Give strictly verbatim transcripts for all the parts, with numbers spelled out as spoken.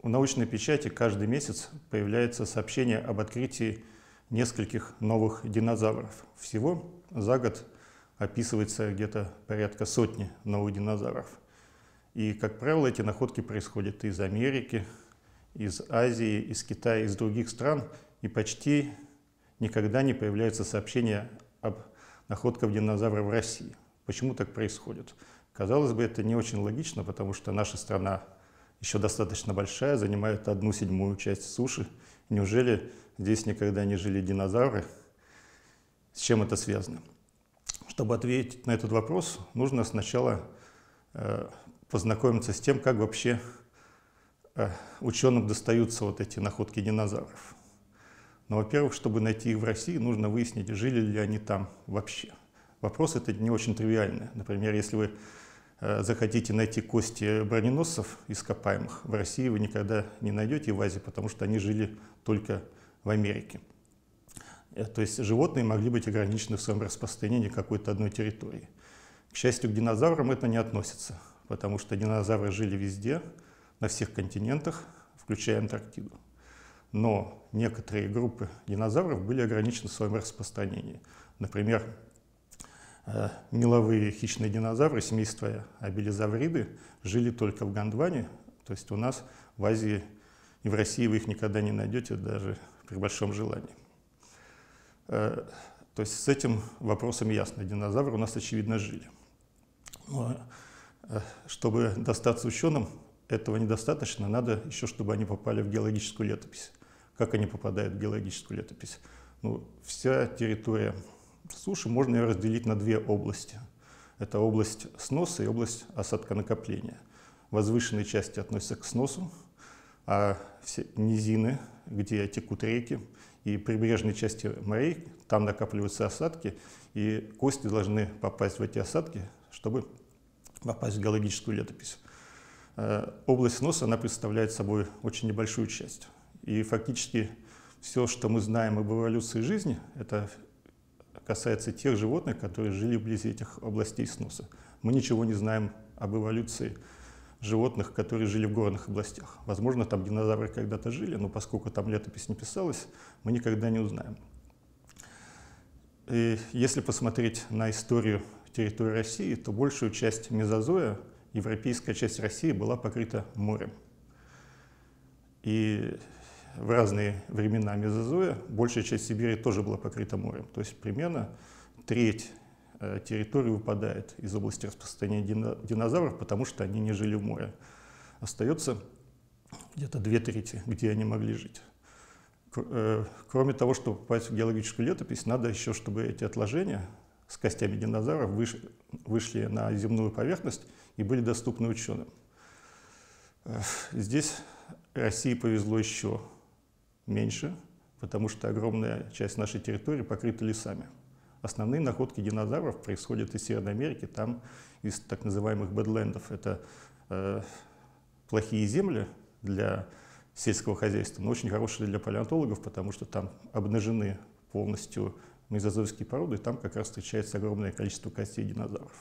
научной печати каждый месяц появляется сообщение об открытии нескольких новых динозавров. Всего за год описывается где-то порядка сотни новых динозавров. И, как правило, эти находки происходят из Америки, из Азии, из Китая, из других стран, и почти никогда не появляются сообщения об находках динозавров в России. Почему так происходит? Казалось бы, это не очень логично, потому что наша страна еще достаточно большая, занимает одну седьмую часть суши. Неужели здесь никогда не жили динозавры? С чем это связано? Чтобы ответить на этот вопрос, нужно сначала э, познакомиться с тем, как вообще э, ученым достаются вот эти находки динозавров. Но, во-первых, чтобы найти их в России, нужно выяснить, жили ли они там вообще. Вопрос этот не очень тривиальный. Например, если вы э, захотите найти кости броненосцев ископаемых, в России вы никогда не найдете в Азии, потому что они жили только в Америке. Э, то есть животные могли быть ограничены в своем распространении какой-то одной территории. К счастью, к динозаврам это не относится, потому что динозавры жили везде, на всех континентах, включая Антарктиду. Но некоторые группы динозавров были ограничены в своем распространении. Например, меловые хищные динозавры семейства абелизавриды жили только в Гондване, то есть у нас в Азии и в России вы их никогда не найдете, даже при большом желании. То есть с этим вопросом ясно, динозавры у нас, очевидно, жили. Но чтобы достаться ученым, этого недостаточно, надо еще, чтобы они попали в геологическую летопись. Как они попадают в геологическую летопись? Ну, вся территория суши можно ее разделить на две области. Это область сноса и область осадконакопления. Возвышенные части относятся к сносу, а все низины, где текут реки, и прибрежные части морей, там накапливаются осадки, и кости должны попасть в эти осадки, чтобы попасть в геологическую летопись. Область сноса, она представляет собой очень небольшую часть. И фактически все, что мы знаем об эволюции жизни, это касается тех животных, которые жили вблизи этих областей сноса. Мы ничего не знаем об эволюции животных, которые жили в горных областях. Возможно, там динозавры когда-то жили, но поскольку там летопись не писалась, мы никогда не узнаем. И если посмотреть на историю территории России, то большую часть мезозоя европейская часть России была покрыта морем. И в разные времена мезозоя большая часть Сибири тоже была покрыта морем. То есть примерно треть э, территории выпадает из области распространения дина динозавров, потому что они не жили в море. Остается где-то две трети, где они могли жить. К э, кроме того, чтобы попасть в геологическую летопись, надо еще, чтобы эти отложения с костями динозавров выш вышли на земную поверхность и были доступны ученым. Здесь России повезло еще меньше, потому что огромная часть нашей территории покрыта лесами. Основные находки динозавров происходят из Северной Америки, там из так называемых бэдлендов. Это э, плохие земли для сельского хозяйства, но очень хорошие для палеонтологов, потому что там обнажены полностью мезозойские породы, и там как раз встречается огромное количество костей динозавров.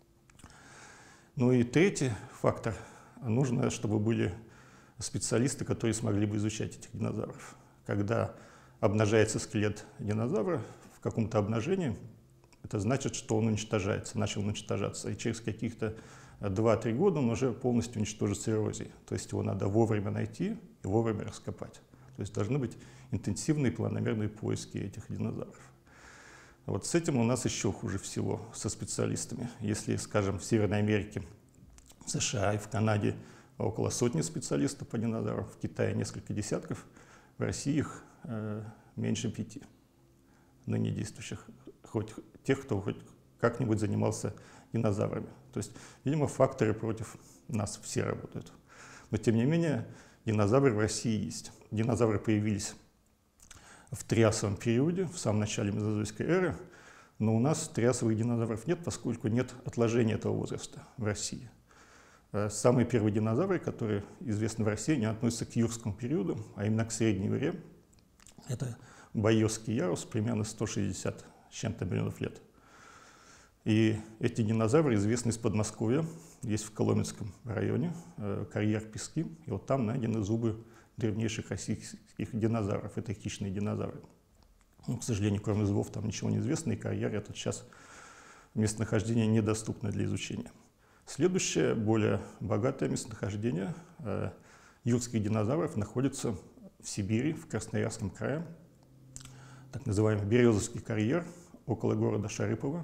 Ну и третий фактор. Нужно, чтобы были специалисты, которые смогли бы изучать этих динозавров. Когда обнажается скелет динозавра в каком-то обнажении, это значит, что он уничтожается, начал уничтожаться. И через каких-то два-три года он уже полностью уничтожится эрозией. То есть его надо вовремя найти и вовремя раскопать. То есть должны быть интенсивные планомерные поиски этих динозавров. Вот с этим у нас еще хуже всего, со специалистами. Если, скажем, в Северной Америке, в США и в Канаде около сотни специалистов по динозаврам, в Китае несколько десятков, в России их э, меньше пяти ныне действующих, хоть тех, кто хоть как-нибудь занимался динозаврами. То есть, видимо, факторы против нас все работают. Но, тем не менее, динозавры в России есть. Динозавры появились в триасовом периоде, в самом начале мезозойской эры, но у нас триасовых динозавров нет, поскольку нет отложения этого возраста в России. Самые первые динозавры, которые известны в России, не относятся к юрскому периоду, а именно к Средней Юре. Это Байосский ярус, примерно сто шестьдесят с чем-то миллионов лет. И эти динозавры известны из Подмосковья, есть в Коломенском районе, карьер Пески, и вот там найдены зубы древнейших российских динозавров, это хищные динозавры. Ну, к сожалению, кроме зубов там ничего не известно, и карьер этот сейчас местонахождение недоступно для изучения. Следующее, более богатое местонахождение э, юрских динозавров находится в Сибири, в Красноярском крае, так называемый Березовский карьер, около города Шарыпово.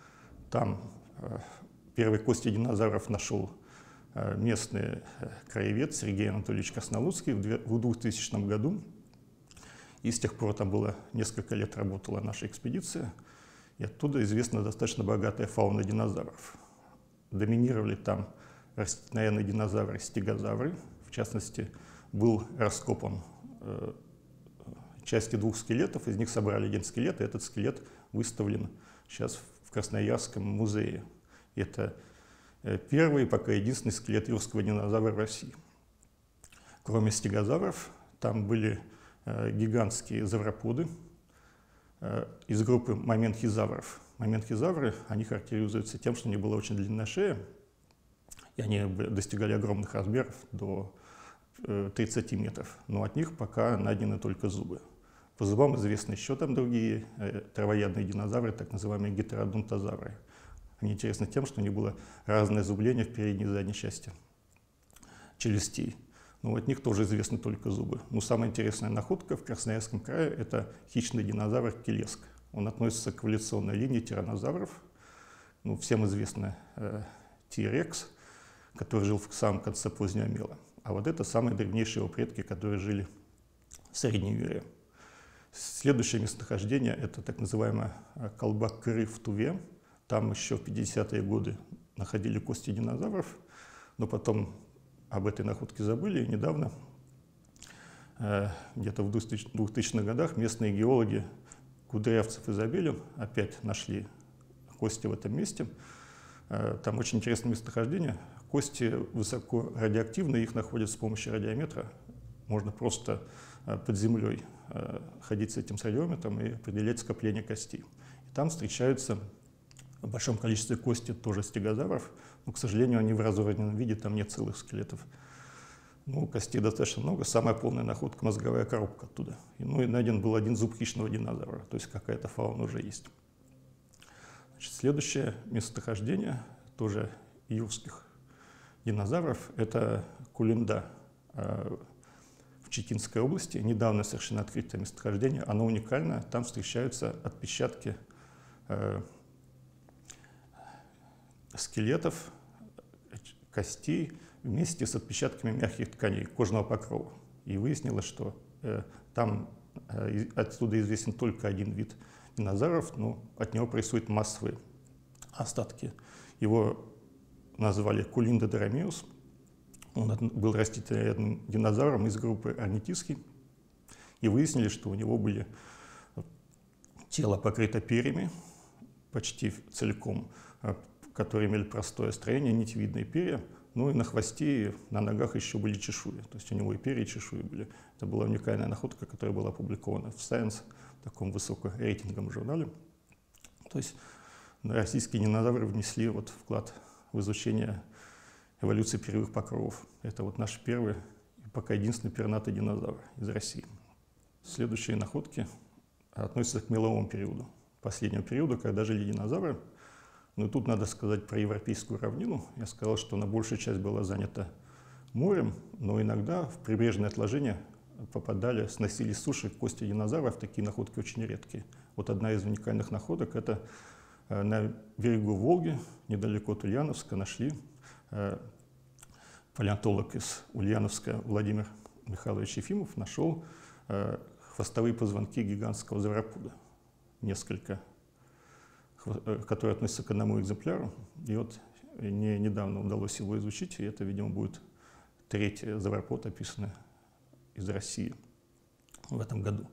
Там э, первые кости динозавров нашел э, местный э, краевед Сергей Анатольевич Краснолудский в двухтысячном году. И с тех пор там было несколько лет работала наша экспедиция. И оттуда известна достаточно богатая фауна динозавров. Доминировали там растительноядные динозавры, стегозавры. В частности, был раскопан э, части двух скелетов, из них собрали один скелет, и этот скелет выставлен сейчас в Красноярском музее. Это э, первый, пока единственный скелет юрского динозавра в России. Кроме стегозавров, там были э, гигантские завроподы э, из группы моментхизавров. Моментхизавры, они характеризуются тем, что у них была очень длинная шея, и они достигали огромных размеров до э, тридцати метров, но от них пока найдены только зубы. По зубам известны еще там другие э, травоядные динозавры, так называемые гетеродонтозавры. Они интересны тем, что у них было разное зубление в передней и задней части челюстей. Но от них тоже известны только зубы. Но самая интересная находка в Красноярском крае – это хищный динозавр келеск. Он относится к эволюционной линии тираннозавров. Ну, всем известно э, Ти-рекс, который жил в самом конце позднего мела. А вот это самые древнейшие его предки, которые жили в Средней Юре. Следующее местонахождение – это так называемая Колбак-Кыры в Туве. Там еще в пятидесятые годы находили кости динозавров, но потом об этой находке забыли. И недавно, э, где-то в двухтысячных годах, местные геологи Кудрявцев и Забелин опять нашли кости в этом месте. Э, там очень интересное местонахождение. Кости высоко радиоактивны, их находят с помощью радиометра. Можно просто э, под землей э, ходить с этим с радиометром и определять скопление костей. И там встречаются в большом количестве кости тоже стегозавров, но, к сожалению, они в разорванном виде, там нет целых скелетов. Ну, костей достаточно много, самая полная находка – мозговая коробка оттуда. И, ну, и найден был один зуб хищного динозавра, то есть какая-то фауна уже есть. Значит, следующее местонахождение тоже юрских динозавров – это Кулинда э, в Читинской области. Недавно совершенно открытое местонахождение, оно уникальное, там встречаются отпечатки э, скелетов, костей вместе с отпечатками мягких тканей, кожного покрова. И выяснилось, что э, там э, отсюда известен только один вид динозавров, но от него происходят массовые остатки. Его назвали Кулинда-дромеус. Он был растительным динозавром из группы орнитиски. И выяснили, что у него были тело покрыто перьями, почти целиком, которые имели простое строение, нитевидные перья, ну и на хвосте и на ногах еще были чешуи, то есть у него и перья, и чешуи были. Это была уникальная находка, которая была опубликована в Science, в таком высокорейтинговом журнале. То есть российские динозавры внесли вот вклад в изучение эволюции перьевых покровов. Это вот наш первый и пока единственный пернатый динозавр из России. Следующие находки относятся к меловому периоду, последнего периода, когда жили динозавры. Но тут надо сказать про европейскую равнину. Я сказал, что она большая часть была занята морем, но иногда в прибрежные отложения попадали, сносили с суши кости динозавров. Такие находки очень редкие. Вот одна из уникальных находок – это на берегу Волги, недалеко от Ульяновска, нашли палеонтолог из Ульяновска Владимир Михайлович Ефимов нашел хвостовые позвонки гигантского завропода. Несколько, которые относятся к одному экземпляру. И вот мне недавно удалось его изучить, и это, видимо, будет третий завропод, описанный из России в этом году.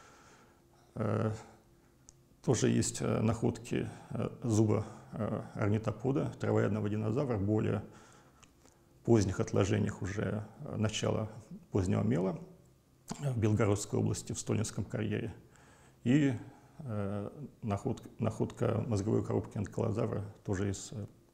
Тоже есть находки зуба орнитопода, травоядного динозавра, более поздних отложениях уже начала позднего мела в Белгородской области, в Столинском карьере. И э, находка, находка мозговой коробки анкилозавра тоже из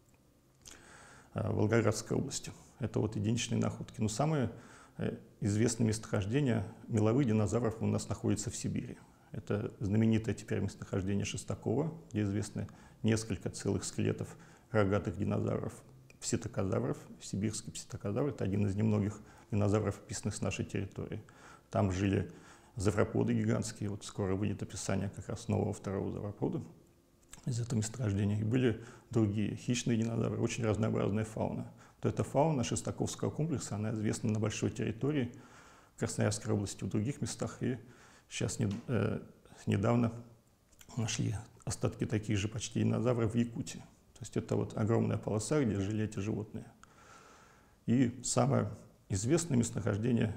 Волгоградской области. Это вот единичные находки. Но самые известные месторождения меловых динозавров у нас находятся в Сибири. Это знаменитое теперь месторождение Шестакова, где известны несколько целых скелетов рогатых динозавров, пситокозавров. Сибирский пситокозавр — это один из немногих динозавров, описанных с нашей территории. Там жили завроподы гигантские. Вот скоро выйдет описание как раз нового второго завропода из этого месторождения. И были другие хищные динозавры, очень разнообразная фауна. То эта фауна Шестаковского комплекса, она известна на большой территории Красноярской области, в других местах. И сейчас не, э, недавно нашли остатки таких же почти динозавров в Якутии. То есть это вот огромная полоса, где жили эти животные. И самое известное месторождение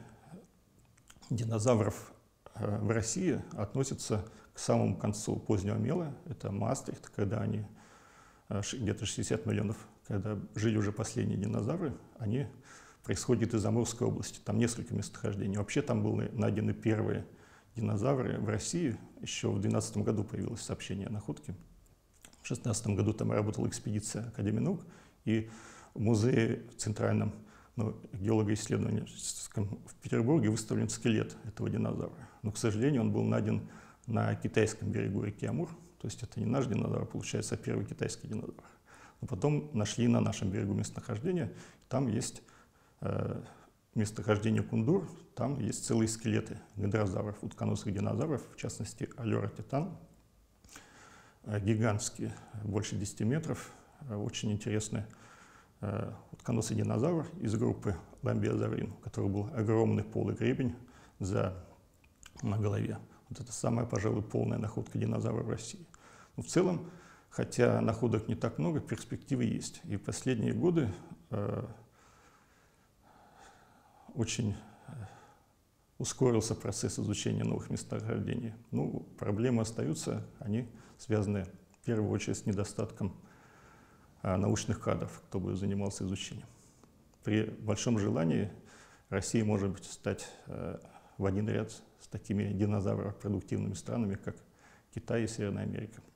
динозавров э, в России относится к самому концу позднего мела. Это Маастрихт, когда они э, где-то шестьдесят миллионов, когда жили уже последние динозавры, они происходят из Амурской области. Там несколько месторождений. Вообще там были найдены первые динозавры в России. Еще в две тысячи двенадцатом году появилось сообщение о находке. В две тысячи шестнадцатом году там работала экспедиция Академии наук, и в музее в Центральном ну, геолого-исследовательском в Петербурге выставлен скелет этого динозавра. Но, к сожалению, он был найден на китайском берегу реки Амур. То есть это не наш динозавр, получается, а первый китайский динозавр. Но потом нашли на нашем берегу местонахождение. Там есть э, местонахождение Кундур, там есть целые скелеты гадрозавров, утконосых динозавров, в частности, Алера титан, э, гигантские, больше десяти метров, э, очень интересный э, утконосый динозавр из группы Ламбиозаврин, у которого был огромный полый гребень за, на голове. Вот это самая, пожалуй, полная находка динозавра в России. Но в целом, хотя находок не так много, перспективы есть. И в последние годы э, очень ускорился процесс изучения новых месторождений. Ну, проблемы остаются, они связаны в первую очередь с недостатком э, научных кадров, кто бы занимался изучением. При большом желании Россия может быть стать э, в один ряд с такими динозавропродуктивными странами, как Китай и Северная Америка.